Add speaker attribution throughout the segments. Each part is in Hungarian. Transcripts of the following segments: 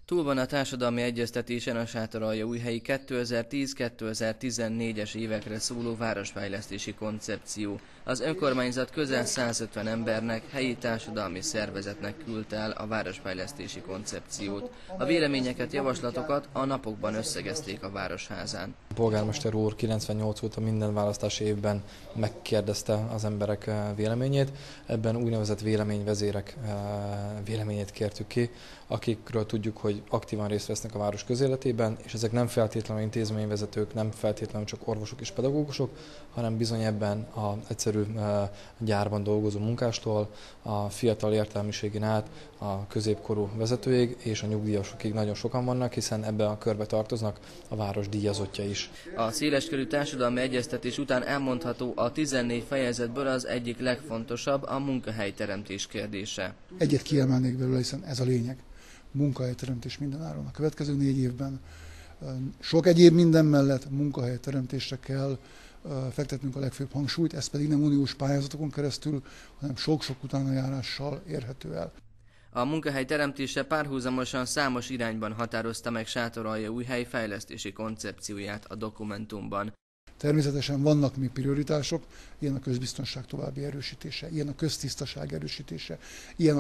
Speaker 1: Túl van a társadalmi egyeztetésen a Sátoraljaújhelyi 2010-2014-es évekre szóló városfejlesztési koncepció. Az önkormányzat közel 150 embernek, helyi társadalmi szervezetnek küldte el a városfejlesztési koncepciót. A véleményeket, javaslatokat a napokban összegezték a Városházán.
Speaker 2: A polgármester úr 98 óta minden választási évben megkérdezte az emberek véleményét. Ebben úgynevezett véleményvezérek véleményét kértük ki, akikről tudjuk, hogy aktívan részt vesznek a város közéletében, és ezek nem feltétlenül intézményvezetők, nem feltétlenül csak orvosok és pedagógusok, hanem bizony ebben az egyszerű gyárban dolgozó munkástól, a fiatal értelmiségén át, a középkorú vezetőig és a nyugdíjasokig nagyon sokan vannak, hiszen ebbe a körbe tartoznak a város díjazottja is.
Speaker 1: A széleskörű társadalmi egyeztetés után elmondható, a 14 fejezetből az egyik legfontosabb a munkahelyteremtés kérdése.
Speaker 3: Egyet kiemelnék belőle, hiszen ez a lényeg. Munkahelyteremtés mindenáron. A következő 4 évben sok egyéb minden mellett munkahelyteremtésre kell fektetnünk a legfőbb hangsúlyt, ez pedig nem uniós pályázatokon keresztül, hanem sok-sok utánajárással érhető el.
Speaker 1: A munkahely teremtése párhuzamosan számos irányban határozta meg Sátoraljaújhely fejlesztési koncepcióját a dokumentumban.
Speaker 3: Természetesen vannak még prioritások, ilyen a közbiztonság további erősítése, ilyen a köztisztaság erősítése, ilyen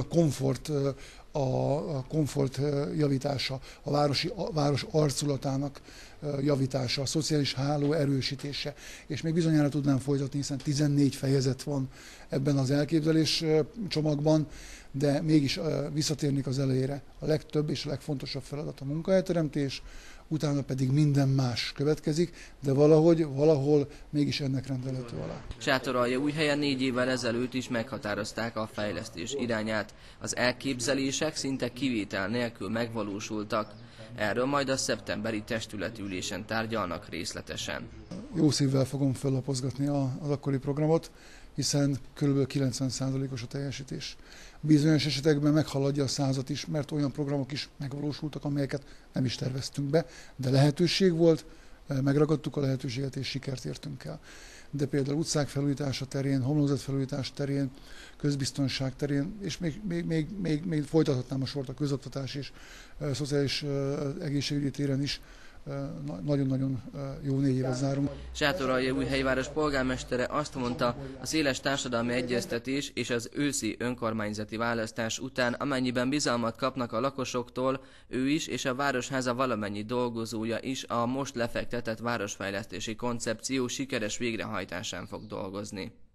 Speaker 3: a komfort javítása, a város arculatának javítása, a szociális háló erősítése, és még bizonyára tudnám folytatni, hiszen 14 fejezet van ebben az elképzelés csomagban, de mégis visszatérnék az elejére. A legtöbb és a legfontosabb feladat a munkahelyteremtés, utána pedig minden más következik, de valahol mégis ennek rendelhető alá.
Speaker 1: Sátoraljaújhelyen 4 évvel ezelőtt is meghatározták a fejlesztés irányát. Az elképzelések szinte kivétel nélkül megvalósultak. Erről majd a szeptemberi testületi ülésen tárgyalnak részletesen.
Speaker 3: Jó szívvel fogom fellapozgatni az akkori programot, hiszen kb. 90%-os a teljesítés. Bizonyos esetekben meghaladja a 100-at is, mert olyan programok is megvalósultak, amelyeket nem is terveztünk be, de lehetőség volt, megragadtuk a lehetőséget és sikert értünk el. De például utcák felújítása terén, homlokzatfelújítás terén, közbiztonság terén, és még folytathatnám a sort a közoktatás és szociális egészségügyi téren is. Nagyon-nagyon jó 4 évet zárunk.
Speaker 1: Sátoraljaújhely város polgármestere azt mondta, a széles társadalmi egyeztetés és az őszi önkormányzati választás után, amennyiben bizalmat kapnak a lakosoktól, ő is és a Városháza valamennyi dolgozója is a most lefektetett városfejlesztési koncepció sikeres végrehajtásán fog dolgozni.